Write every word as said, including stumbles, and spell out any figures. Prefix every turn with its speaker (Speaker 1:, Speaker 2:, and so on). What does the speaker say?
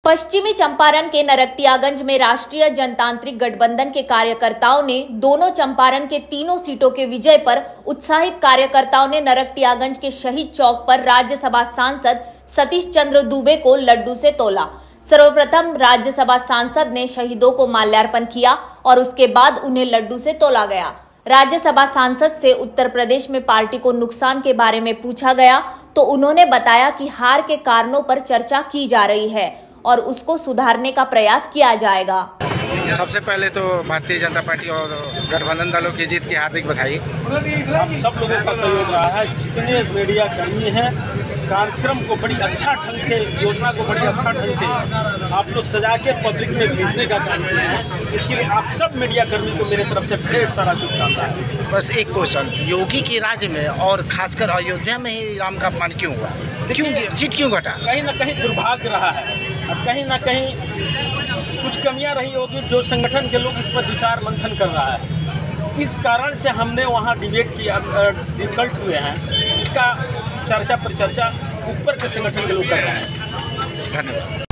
Speaker 1: पश्चिमी चंपारण के नरकटियागंज में राष्ट्रीय जनतांत्रिक गठबंधन के कार्यकर्ताओं ने दोनों चंपारण के तीनों सीटों के विजय पर उत्साहित कार्यकर्ताओं ने नरकटियागंज के शहीद चौक पर राज्यसभा सांसद सतीश चंद्र दुबे को लड्डू से तोला। सर्वप्रथम राज्यसभा सांसद ने शहीदों को माल्यार्पण किया और उसके बाद उन्हें लड्डू से तोला गया। राज्यसभा सांसद से उत्तर प्रदेश में पार्टी को नुकसान के बारे में पूछा गया तो उन्होंने बताया कि हार के कारणों पर चर्चा की जा रही है और उसको सुधारने का प्रयास किया जाएगा।
Speaker 2: सबसे पहले तो भारतीय जनता पार्टी और गठबंधन दलों की जीत की हार्दिक बधाई।
Speaker 3: हम सब लोगों का सहयोग रहा है। जितने मीडिया कर्मी हैं, कार्यक्रम को बड़ी अच्छा ढंग से, योजना को बड़ी अच्छा ढंग से आप लोग सजा के पब्लिक में भेजने का काम किए हैं। इसके लिए आप सब मीडिया कर्मी को मेरे तरफ से ढेर सारा शुभकामनाएं।
Speaker 2: बस एक क्वेश्चन, योगी के राज्य में और खासकर अयोध्या में ही राम का अपमान क्यों हुआ? क्यों सीट क्यों घटा?
Speaker 3: कहीं ना कहीं दुर्भाग्य रहा है और कहीं ना कहीं कुछ कमियां रही होगी जो संगठन के लोग इस पर विचार मंथन कर रहा है। किस कारण से हमने वहां डिबेट किया, डिफिकल्ट हुए हैं, इसका चर्चा पर चर्चा ऊपर के संगठन के लोग कर रहे हैं।
Speaker 2: धन्यवाद।